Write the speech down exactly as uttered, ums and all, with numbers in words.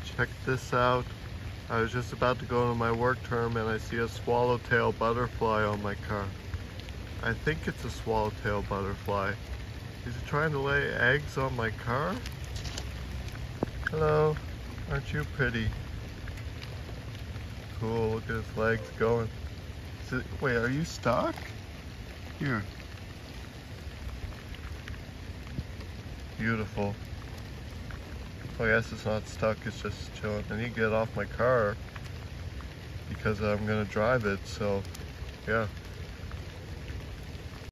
Check this out. I was just about to go to my work term and I see a swallowtail butterfly on my car. I think it's a swallowtail butterfly. Is it trying to lay eggs on my car? Hello, aren't you pretty? Cool, look at his legs going. Is it, wait, are you stuck? Here. Beautiful. Oh, I guess it's not stuck, it's just chilling. I need to get off my car because I'm gonna drive it, so yeah.